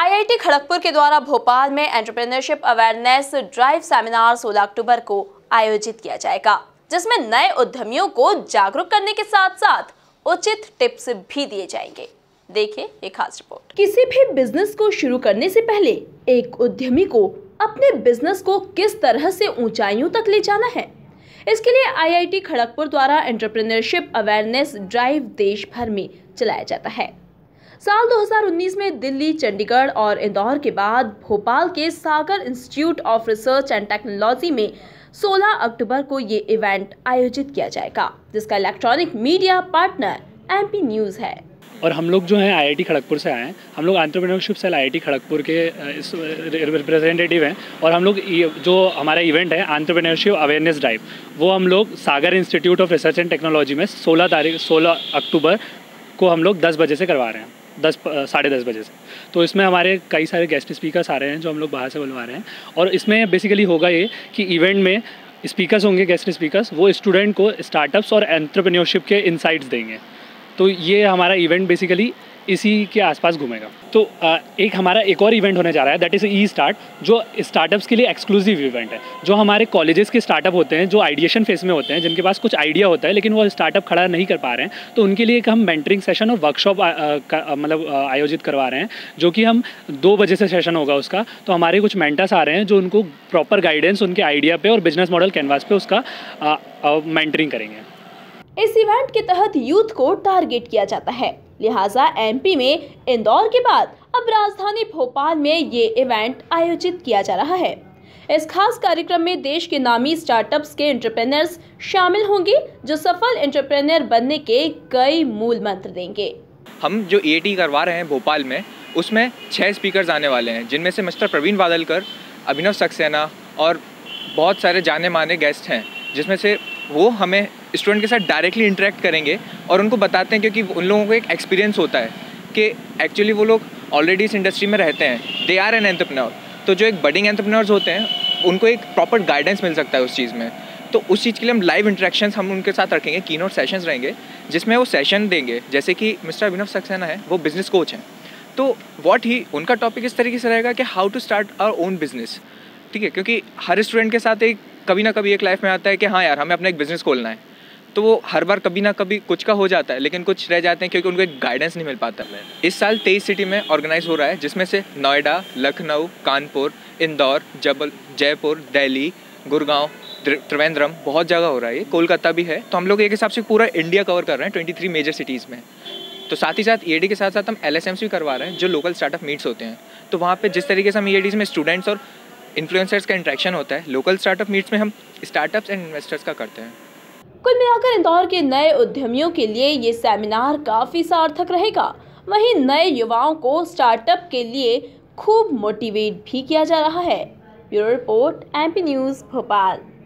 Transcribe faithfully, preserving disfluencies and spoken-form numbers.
IIT Kharagpur के द्वारा भोपाल में एंटरप्रेन्योरशिप अवेयरनेस ड्राइव सेमिनार सोलह अक्टूबर को आयोजित किया जाएगा, जिसमें नए उद्यमियों को जागरूक करने के साथ साथ उचित टिप्स भी दिए जाएंगे। देखिए एक खास रिपोर्ट। किसी भी बिजनेस को शुरू करने से पहले एक उद्यमी को अपने बिजनेस को किस तरह से ऊंचाइयों तक ले जाना है, इसके लिए आईआईटी खड़गपुर द्वारा एंटरप्रेन्योरशिप अवेयरनेस ड्राइव देश भर में चलाया जाता है। साल दो हज़ार उन्नीस में दिल्ली, चंडीगढ़ और इंदौर के बाद भोपाल के Sagar Institute of Research and Technology में सोलह अक्टूबर को ये इवेंट आयोजित किया जाएगा, जिसका electronic media partner MP News है। और हम लोग जो हैं आईआईटी खड़गपुर से आए हैं। हम लोग एंटरप्रेन्योरशिप सेल आईआईटी खड़गपुर के इस रिप्रेजेंटेटिव हैं और हम लोग जो हमारा इवेंट है एंटरप्रेन्योरशिप अवेयरनेस ड्राइव, वो हम लोग Sagar Institute of Research and Technology में सोलह तारीख सोलह अक्टूबर को हम लोग दस बजे से करवा रहे हैं, दस साढ़े दस बजे से। तो इसमें हमारे कई सारे गेस्ट स्पीकर्स आ रहे हैं जो हम लोग बाहर से बुलवा रहे हैं। और इसमें बेसिकली होगा ये कि इवेंट में स्पीकर्स होंगे, गेस्ट स्पीकर्स, वो स्टूडेंट को स्टार्टअप्स और एंटरप्रेन्योरशिप के इनसाइट्स देंगे। तो ये हमारा इवेंट बेसिकली इसी के आसपास घूमेगा। तो एक हमारा एक और इवेंट होने जा रहा है, दैट इज़ ई स्टार्ट, जो स्टार्टअप्स के लिए एक्सक्लूसिव इवेंट है। जो हमारे कॉलेजेस के स्टार्टअप होते हैं, जो आइडिएशन फेज में होते हैं, जिनके पास कुछ आइडिया होता है लेकिन वो स्टार्टअप खड़ा नहीं कर पा रहे हैं, तो उनके लिए एक हम मेंटरिंग सेशन और वर्कशॉप मतलब आयोजित करवा रहे हैं, जो कि हम दो बजे से सेशन होगा उसका। तो हमारे कुछ मेंटर्स आ रहे हैं जो उनको प्रॉपर गाइडेंस उनके आइडिया पे और बिजनेस मॉडल कैनवास पे उसका मेंटरिंग करेंगे। इस इवेंट के तहत यूथ को टारगेट किया जाता है, लिहाजा एमपी में इंदौर के बाद अब राजधानी भोपाल में ये इवेंट आयोजित किया जा रहा है। इस खास कार्यक्रम में देश के नामी स्टार्टअप्स के एंटरप्रेन्योर्स शामिल होंगे, जो सफल एंटरप्रेन्योर बनने के कई मूल मंत्र देंगे। हम जो ईएटी करवा रहे हैं भोपाल में, उसमें छह स्पीकर्स आने वाले हैं, जिनमें से मिस्टर प्रवीण वादलकर, अभिनव सक्सेना और बहुत सारे जाने माने गेस्ट हैं, जिसमें से वो हमें स्टूडेंट के साथ डायरेक्टली इंटरेक्ट करेंगे और उनको बताते हैं, क्योंकि उन लोगों को एक एक्सपीरियंस होता है कि एक्चुअली वो लोग ऑलरेडी इस इंडस्ट्री में रहते हैं, दे आर एन एंटरप्रेन्योर। तो जो एक बडिंग एंटरप्रेन्योर्स होते हैं, उनको एक प्रॉपर गाइडेंस मिल सकता है उस चीज़ में। तो उस चीज़ के लिए हम लाइव इंटरेक्शंस हम उनके साथ रखेंगे, कीनोट सेशंस रहेंगे, जिसमें वो सेशन देंगे। जैसे कि मिस्टर अभिनव सक्सेना है, वो बिजनेस कोच हैं, तो व्हाट ही उनका टॉपिक इस तरीके से रहेगा कि how to start our own business. ठीक है, क्योंकि हर स्टूडेंट के साथ एक कभी ना कभी एक लाइफ में आता है कि हाँ यार, हमें अपना एक बिज़नेस खोलना है। तो वो हर बार कभी ना कभी कुछ का हो जाता है, लेकिन कुछ रह जाते हैं क्योंकि उनको एक गाइडेंस नहीं मिल पाता है। इस साल तेईस सिटी में ऑर्गेनाइज हो रहा है, जिसमें से नोएडा, लखनऊ, कानपुर, इंदौर, जबल जयपुर, दिल्ली, गुड़गांव, त्रिवेंद्रम, बहुत जगह हो रहा है। ये कोलकाता भी है। तो हम लोग एक हिसाब से पूरा इंडिया कवर कर रहे हैं तेईस मेजर सिटीज़ में। तो साथ ही साथ ईएडी के साथ साथ हम एलएसएम्स भी करवा रहे हैं, जो लोकल स्टार्टअप मीट्स होते हैं। तो वहाँ पर जिस तरीके से हम ईएडीज़ में स्टूडेंट्स और इन्फ्लुएंसर्स का इंटरेक्शन होता है, लोकल स्टार्टअप मीट्स में हम स्टार्टअप्स एंड इन्वेस्टर्स का करते हैं। कुल मिलाकर इंदौर के नए उद्यमियों के लिए ये सेमिनार काफी सार्थक रहेगा। वहीं नए युवाओं को स्टार्टअप के लिए खूब मोटिवेट भी किया जा रहा है। Bureau report, MP News, Bhopal.